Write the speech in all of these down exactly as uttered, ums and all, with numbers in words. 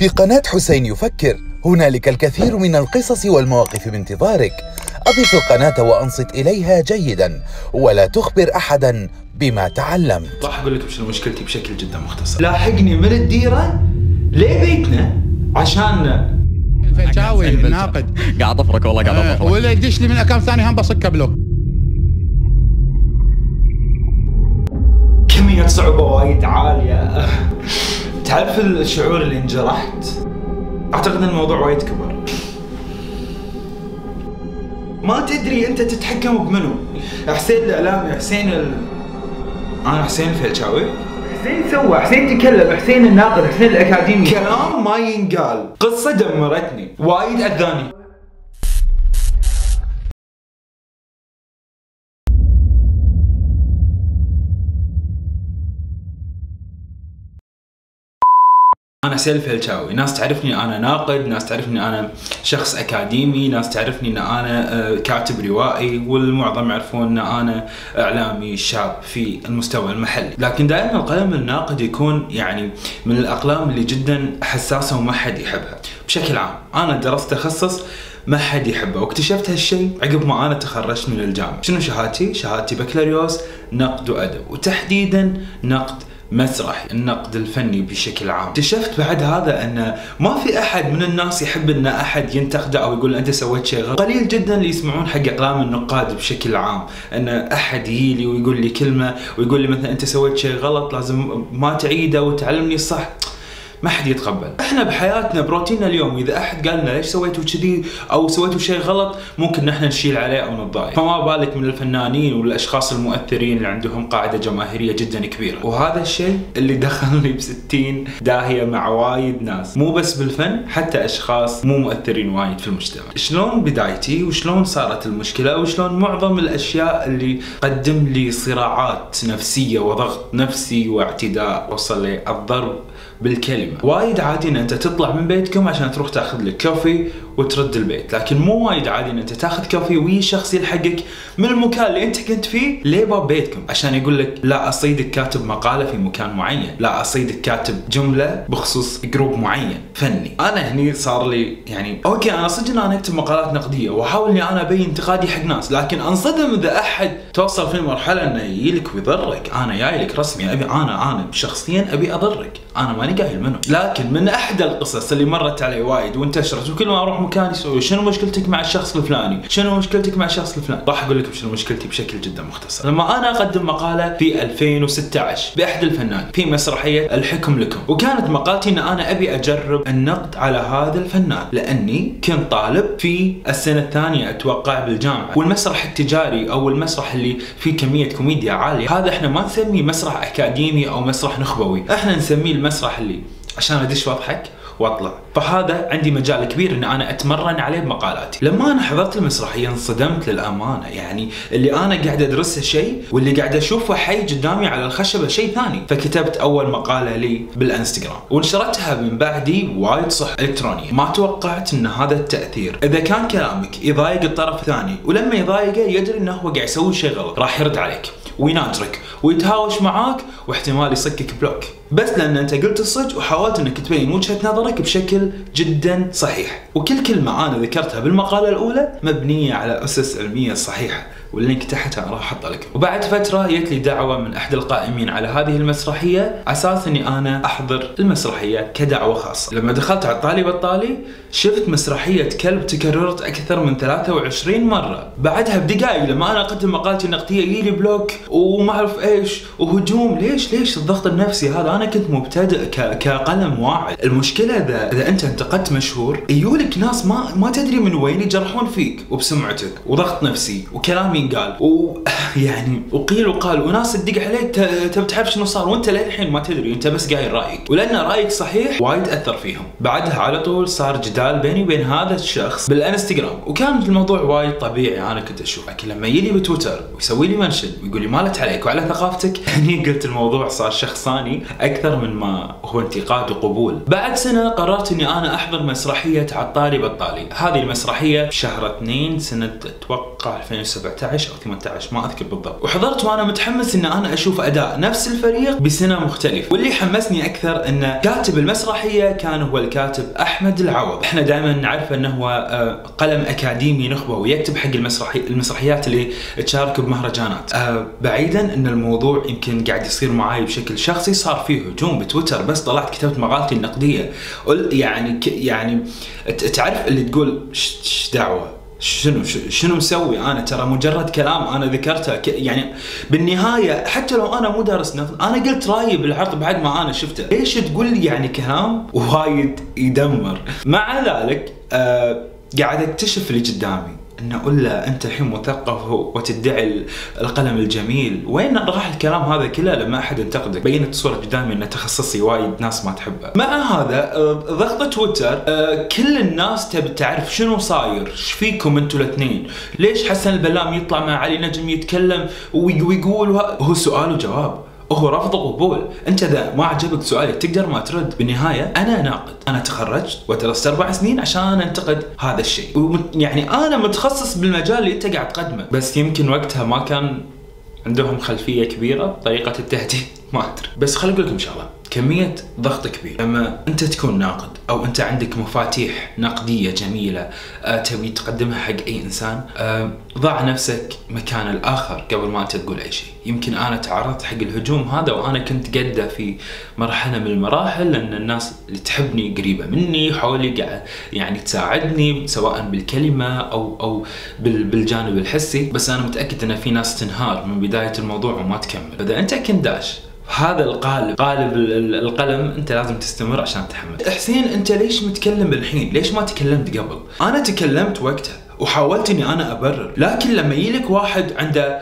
في قناة حسين يفكر هنالك الكثير من القصص والمواقف بانتظارك. أضف القناة وأنصت إليها جيدا ولا تخبر أحدا بما تعلمت. راح أقول لك شنو مشكلتي بشكل جدا مختصر. لاحقني من الديرة لبيتنا عشان الفلشاوي الناقد قاعد أفرك والله قاعد أفرك أه ولا يدش لي من أكاونت ثاني هم بصك بلوك. كمية صعوبة وايد عالية. تعرف الشعور اللي انجرحت؟ أعتقد أن الموضوع وايد كبر. ما تدري أنت تتحكم بمنو؟ حسين الإعلامي، حسين ال... أنا حسين الفلشاوي. حسين سوى، حسين تكلم، حسين الناقد، حسين الأكاديمي. كلام ما ينقال. قصة دمرتني، وايد أذاني. أنا حسين الفلشاوي، ناس تعرفني أنا ناقد، ناس تعرفني أنا شخص أكاديمي، ناس تعرفني أن أنا كاتب روائي، والمعظم يعرفون أن أنا إعلامي شاب في المستوى المحلي. لكن دائما القلم الناقد يكون يعني من الأقلام اللي جدا حساسة وما حد يحبها. بشكل عام أنا درست تخصص ما حد يحبه، واكتشفت هالشيء عقب ما أنا تخرجت من الجامعة. شنو شهادتي؟ شهادتي بكالوريوس نقد وأدب، وتحديدا نقد مسرحي، النقد الفني بشكل عام. اكتشفت بعد هذا ان ما في احد من الناس يحب ان احد ينتقده او يقول انت سويت شيء غلط. قليل جدا اللي يسمعون حق اقلام النقاد بشكل عام، ان احد يجيلي ويقول لي كلمه ويقول لي مثلا انت سويت شيء غلط لازم ما تعيده وتعلمني الصح. ما حد يتقبل. احنا بحياتنا بروتيننا اليوم اذا احد قال لنا ليش سويتوا كذي او سويتوا شيء غلط ممكن نحن نشيل عليه او نتضايق، فما بالك من الفنانين والاشخاص المؤثرين اللي عندهم قاعده جماهيريه جدا كبيره. وهذا الشيء اللي دخلني بستين داهيه مع وايد ناس، مو بس بالفن، حتى اشخاص مو مؤثرين وايد في المجتمع. شلون بدايتي وشلون صارت المشكله وشلون معظم الاشياء اللي قدم لي صراعات نفسيه وضغط نفسي واعتداء وصل لي الضرب بالكلمة. وايد عادي ان انت تطلع من بيتكم عشان تروح تاخذ لك كوفي وترد البيت، لكن مو وايد عادي ان انت تاخذ كوفي ويجي شخص يلحقك من المكان اللي انت كنت فيه لباب بيتكم عشان يقول لك لا اصيدك كاتب مقالة في مكان معين، لا اصيدك كاتب جملة بخصوص جروب معين فني. انا هني صار لي يعني اوكي انا صدق انا اكتب مقالات نقدية واحاول اني انا ابين انتقادي حق ناس، لكن انصدم اذا احد توصل في مرحلة انه يجيلك ويضرك. انا جاي لك رسمي ابي انا انا شخصيا ابي اضرك، انا ماني قايل منه. لكن من احد القصص اللي مرت علي وايد وانتشرت وكل ما اروح مكان يسوي شنو مشكلتك مع الشخص الفلاني؟ شنو مشكلتك مع الشخص الفلاني؟ راح اقول لك شنو مشكلتي بشكل جدا مختصر. لما انا اقدم مقاله في ألفين وستة عشر باحد الفنانين في مسرحيه الحكم لكم، وكانت مقالتي ان انا ابي اجرب النقد على هذا الفنان لاني كنت طالب في السنه الثانيه اتوقع بالجامعه، والمسرح التجاري او المسرح اللي فيه كميه كوميديا عاليه هذا احنا ما نسميه مسرح اكاديمي او مسرح نخبوي، احنا نسميه المسرح اللي عشان ادش واضحك واطلع. فهذا عندي مجال كبير ان انا اتمرن عليه بمقالاتي. لما انا حضرت المسرحيه انصدمت للامانه، يعني اللي انا قاعد ادرسه شيء واللي قاعد اشوفه حي قدامي على الخشبه شيء ثاني. فكتبت اول مقاله لي بالانستغرام ونشرتها من بعدي وايد صح الكترونيا. ما توقعت ان هذا التاثير، اذا كان كلامك يضايق الطرف الثاني ولما يضايقه يدري انه هو قاعد يسوي شيء غلط راح يرد عليك ويناجرك ويتهاوش معاك واحتمال يصكك بلوك، بس لان انت قلت الصدق وحاولت انك تبين وجهة نظرك بشكل جدا صحيح. وكل كلمة انا ذكرتها بالمقالة الاولى مبنية على اسس علمية صحيحة، واللينك تحتها راح احطه لكم. وبعد فترة جت لي دعوة من احد القائمين على هذه المسرحية على اساس اني انا احضر المسرحية كدعوة خاصة. لما دخلت على الطالي بطالي شفت مسرحية كلب تكررت اكثر من ثلاثة وعشرين مرة. بعدها بدقائق لما انا اقدم مقالتي النقدية يجيلي بلوك وما اعرف ايش وهجوم. ليش ليش الضغط النفسي هذا؟ انا كنت مبتدئ كقلم واعد. المشكلة اذا اذا انت انتقدت مشهور يجولك ناس ما ما تدري من وين يجرحون فيك وبسمعتك وضغط نفسي وكلام ينقال ويعني وقيل وقال وناس تدق عليك تبي تعرف شنو صار وانت للحين ما تدري، انت بس قايل رايك، ولان رايك صحيح وايد اثر فيهم. بعدها على طول صار جدال بيني وبين هذا الشخص بالانستغرام، وكان الموضوع وايد طبيعي انا كنت اشوف. لكن لما يجي لي بتويتر ويسوي لي منشن ويقول لي مالت عليك وعلى ثقافتك، هني قلت الموضوع صار شخصاني اكثر من ما هو انتقاد وقبول. بعد سنه قررت اني انا احضر مسرحيه عالطالي بطالي. هذه المسرحيه بشهر اثنين سنه اتوقع ألفين وسبعة عشر او ثمانية عشر ما اذكر بالضبط، وحضرت وانا متحمس ان انا اشوف اداء نفس الفريق بسنه مختلفه. واللي حمسني اكثر ان كاتب المسرحيه كان هو الكاتب احمد العوض. احنا دائما نعرف انه هو قلم اكاديمي نخبه ويكتب حق المسرحي المسرحيات اللي تشارك بمهرجانات. أه بعيدا ان الموضوع يمكن قاعد يصير معاي بشكل شخصي، صار فيه هجوم بتويتر بس طلعت كتبت مقالتي النقديه. يعني يعني تعرف اللي تقول ايش دعوه، شنو شنو مسوي انا؟ ترى مجرد كلام انا ذكرته. يعني بالنهايه حتى لو انا مو دارس نقد انا قلت رايي بالعرض بعد ما انا شفته. ليش تقول لي يعني كلام وايد يدمر؟ مع ذلك آه قاعد اكتشف اللي قدامي ان اقول له انت الحين مثقف وتدعي القلم الجميل، وين راح الكلام هذا كله لما احد ينتقدك؟ بينت الصوره قدامي ان تخصصي وايد ناس ما تحبه. مع هذا ضغط تويتر كل الناس تبي تعرف شنو صاير، ايش فيكم انتوا الاثنين؟ ليش حسن البلام يطلع مع علي نجم يتكلم ويقول هو سؤال وجواب، هو رفض وقبول. انت اذا ما عجبك سؤالي تقدر ما ترد. بالنهايه انا ناقد، انا تخرجت ودرست اربع سنين عشان انتقد هذا الشيء، يعني انا متخصص بالمجال اللي انت قاعد تقدمه. بس يمكن وقتها ما كان عندهم خلفيه كبيره بطريقه التهديد، ما ادري. بس خليني اقول لكم شغله، كميه ضغط كبير لما انت تكون ناقد او انت عندك مفاتيح نقديه جميله أه تبي تقدمها حق اي انسان، أه ضع نفسك مكان الاخر قبل ما انت تقول اي شيء. يمكن انا تعرضت حق الهجوم هذا وانا كنت قده في مرحله من المراحل، لان الناس اللي تحبني قريبه مني حولي قاعد يعني تساعدني سواء بالكلمه او او بالجانب الحسي. بس انا متاكد ان في ناس تنهار من بدايه الموضوع وما تكمل. اذا انت كنت داش هذا القالب قالب القلم انت لازم تستمر عشان تحمل. حسين انت ليش متكلم الحين؟ ليش ما تكلمت قبل؟ انا تكلمت وقتها وحاولت اني انا ابرر، لكن لما يجيلك واحد عنده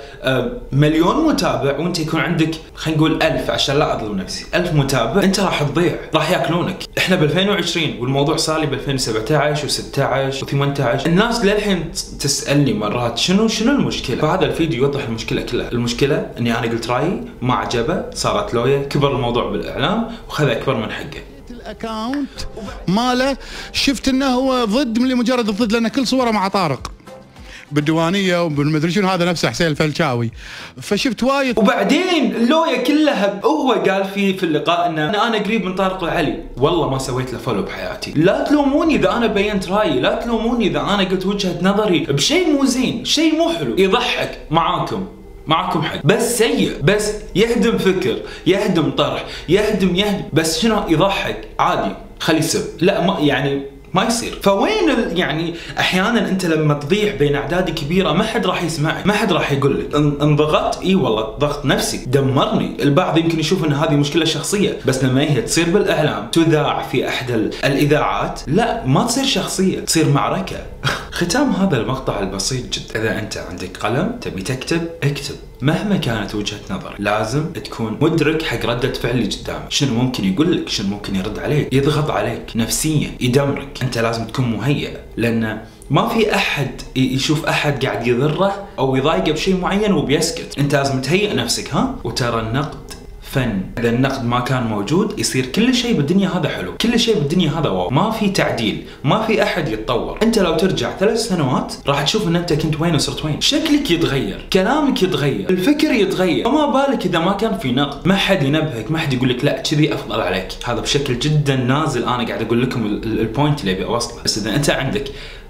مليون متابع وانت يكون عندك خلينا نقول ألف عشان لا اظلم نفسي، ألف متابع، انت راح تضيع، راح ياكلونك. احنا ب ألفين وعشرين والموضوع صار لي ب ألفين وسبعة عشر وستة عشر وثمانية عشر. الناس للحين تسالني مرات شنو شنو المشكله؟ فهذا الفيديو يوضح المشكله كلها. المشكله اني انا قلت رايي ما عجبه، صارت لويا، كبر الموضوع بالاعلام وخذ اكبر من حقه. الاكونت ماله شفت انه هو ضد لمجرد الضد، لان كل صوره مع طارق بالديوانيه وبالمدري شنو، هذا نفسه حسين الفلشاوي، فشفت وايد. وبعدين اللويا كلها هو قال في في اللقاء ان انا قريب من طارق العلي. والله ما سويت له فولو بحياتي. لا تلوموني اذا انا بينت رايي، لا تلوموني اذا انا قلت وجهه نظري بشيء مو زين، شيء مو حلو، يضحك معاكم معكم حق، بس سيء، بس يهدم فكر، يهدم طرح، يهدم يهدم، بس شنو يضحك عادي خليه يسب. لا ما يعني ما يصير. فوين يعني احيانا انت لما تضيع بين اعداد كبيره ما حد راح يسمعك، ما حد راح يقول لك. انضغطت، اي والله ضغط نفسي دمرني. البعض يمكن يشوف ان هذه مشكله شخصيه، بس لما هي تصير بالاعلام تذاع في احد الاذاعات، لا ما تصير شخصيه، تصير معركه. ختام هذا المقطع البسيط جدا، اذا انت عندك قلم تبي تكتب اكتب مهما كانت وجهة نظرك، لازم تكون مدرك حق ردة فعل اللي قدامك، شنو ممكن يقول لك، شنو ممكن يرد عليك، يضغط عليك نفسيا، يدمرك. انت لازم تكون مهيئ، لان ما في احد يشوف احد قاعد يضره او يضايقه بشيء معين وبيسكت. انت لازم تهيئ نفسك. ها وترى النقد فن، اذا النقد ما كان موجود يصير كل شيء بالدنيا هذا حلو، كل شيء بالدنيا هذا واو، ما في تعديل، ما في احد يتطور. انت لو ترجع ثلاث سنوات راح تشوف ان انت كنت وين وصرت وين، شكلك يتغير، كلامك يتغير، الفكر يتغير. وما بالك اذا ما كان في نقد، ما حد ينبهك، ما حد يقول لك لا كذي افضل عليك. هذا بشكل جدا نازل انا قاعد اقول لكم البوينت اللي ابي اوصله. بس اذا انت عندك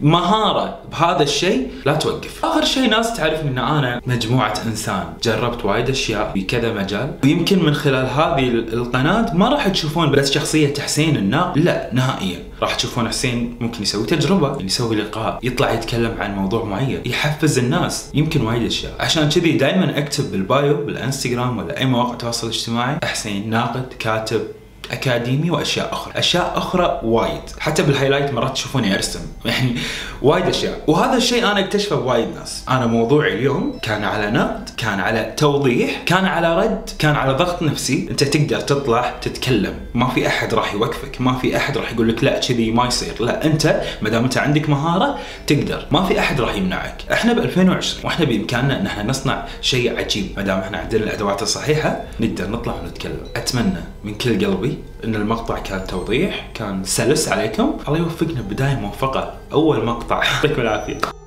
مهارة بهذا الشيء لا توقف. اخر شيء ناس تعرفني ان انا مجموعة انسان جربت وايد اشياء في كذا مجال، ويمكن من خلال هذه القناة ما راح تشوفون بس شخصية حسين الناقد، لا نهائيا، راح تشوفون حسين ممكن يسوي تجربة، يسوي لقاء، يطلع يتكلم عن موضوع معين، يحفز الناس، يمكن وايد اشياء. عشان كذي دائما اكتب بالبايو بالانستغرام ولا اي مواقع تواصل اجتماعي حسين ناقد كاتب اكاديمي واشياء اخرى، اشياء اخرى وايد، حتى بالهايلايت مرات تشوفوني ارسم، يعني وايد اشياء. وهذا الشيء انا اكتشفه بوايد ناس. انا موضوعي اليوم كان على نقد، كان على توضيح، كان على رد، كان على ضغط نفسي. انت تقدر تطلع تتكلم، ما في احد راح يوقفك، ما في احد راح يقول لك لا كذي ما يصير، لا انت ما دام انت عندك مهاره تقدر، ما في احد راح يمنعك. احنا ب ألفين وعشرين واحنا بامكاننا ان احنا نصنع شيء عجيب، ما دام احنا عندنا الادوات الصحيحه نقدر نطلع ونتكلم. اتمنى من كل قلبي ان المقطع كان توضيح، كان سلس عليكم. الله يوفقنا بدايه موفقه، اول مقطع. يعطيكم العافيه.